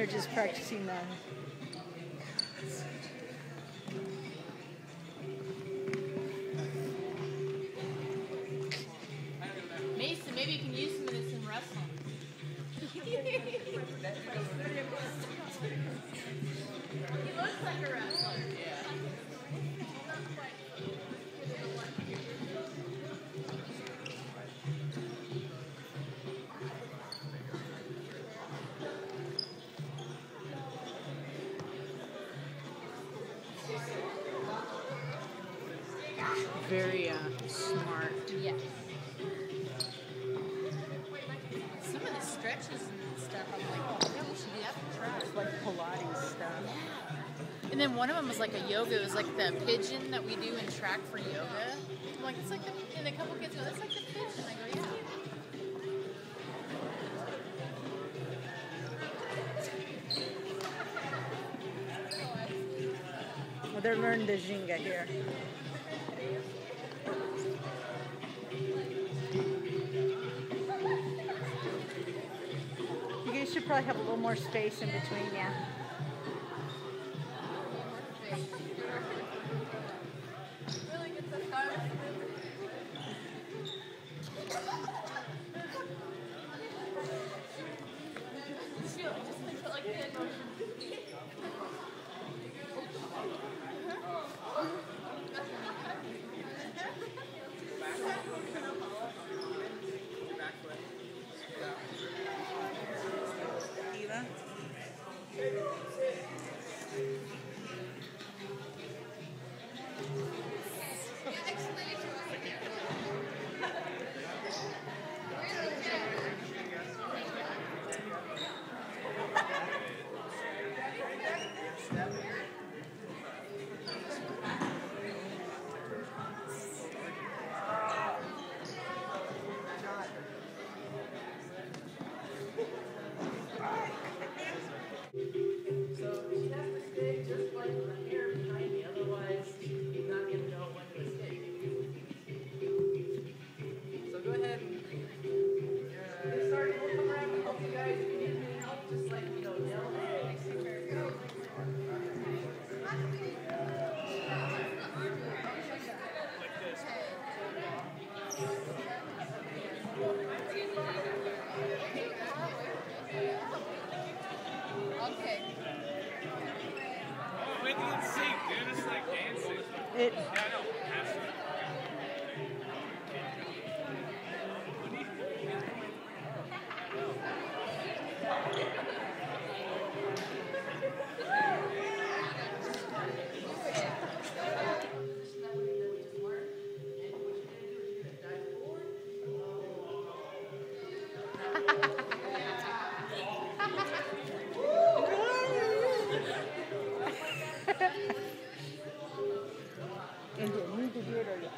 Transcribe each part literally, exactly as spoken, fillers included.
just practicing that. Mason, maybe you can use some of this in wrestling. He looks like a wrestler. Yeah. Very uh, smart. Yes. Some of the stretches and stuff, I'm like, oh, yeah, we should do that for track. It's like Pilates stuff. Yeah. And then one of them was like a yoga. It was like the pigeon that we do in track for yoga. I'm like, it's like the, and a couple kids go, that's like the pigeon. I go, yeah. Well, they're learning the Ginga here. You guys should probably have a little more space in between, yeah. It, and you need to do it or you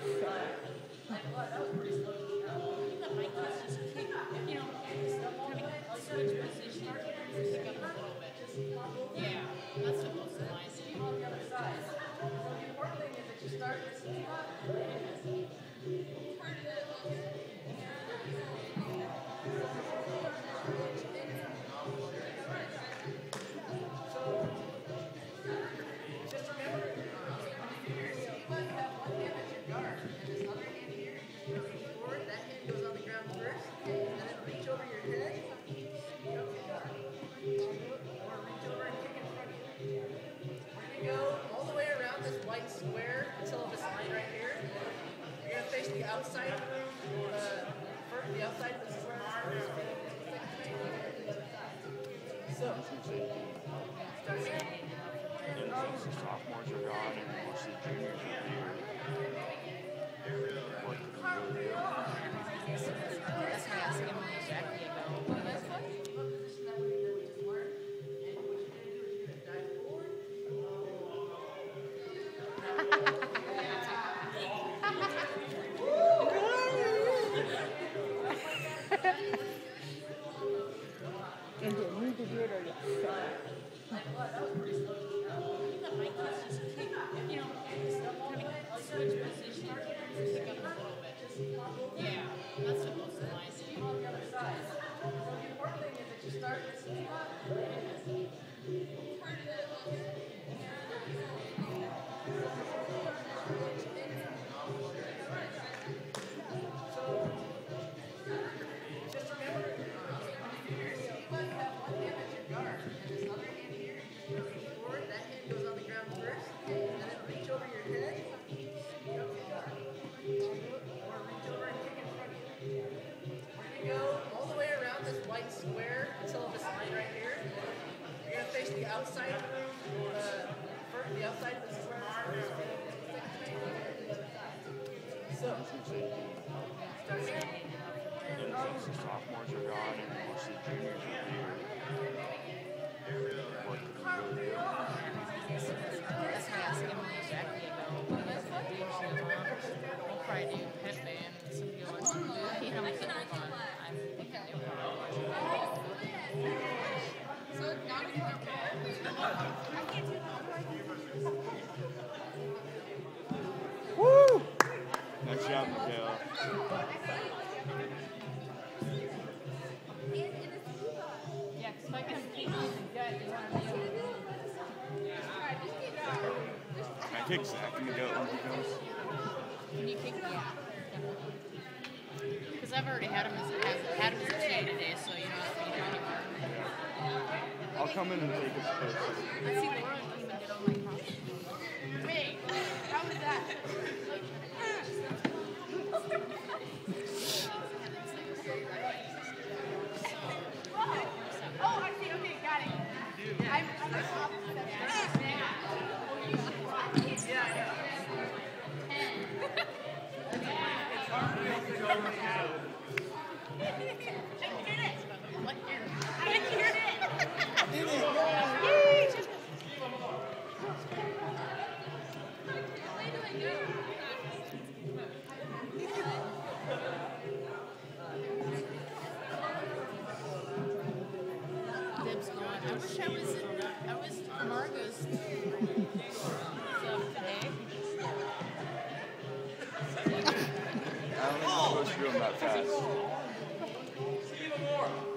Yeah, that's what most of mine do. On the other side. So the important thing is that you start this spot. Just remember, you might have one hand at your guard, and this other hand here, you reach forward, that hand goes on the ground first, and then reach over your head, pick up your guard. Or reach over and kick in front of you. We're going to go all the way around this white square until this line right here. You're going to face the outside of the room, uh, first, the outside of the square. So, start here. Most of the sophomores are gone and most of the juniors are here. What can we do? That's why I asked him exactly about what that's like. Position that we that we just learned. And what you're going to do is you're going to dive forward. and you need to do it or you My kids just kick, you know, kind of switch position, pick up a little bit. Yeah, that's what most of mine do. On the other side. So the important thing is that you start this spot. Just remember, you might have one hand at your guard, and this other hand here, you reach forward, that hand goes on the ground first, and then reach over your head, scoop up your guard. Or reach over and kick in front of you. We're going to go all the way around this white square until this line right here. You're going to face the outside of the room, uh, first, the outside of the square. So, start here. Since the sophomores are gone and most of the juniors are here, what could we really do? That's why I asked him when Jackie ago. We'll probably do pet band and some good ones. You know, we can move on. I'm thinking they So now we can Woo! Nice job, Michaela. Yeah, because if I can keep you in the gut, you want to be able to. Can I kick Zach in the gut when he comes? Can you kick? Yeah. Because I've already had him as has, had him as a T today, so you don't have to be here anymore. Yeah. I'll come in and take his place. I see Laura even did all my costumes. Wait, how was that? Oh, I see. Okay, got it. I'm, I'm the top seven. Deb's going. I wish I was in, I was Margot's stuff today. I don't think I'm supposed to do them that fast. Even more.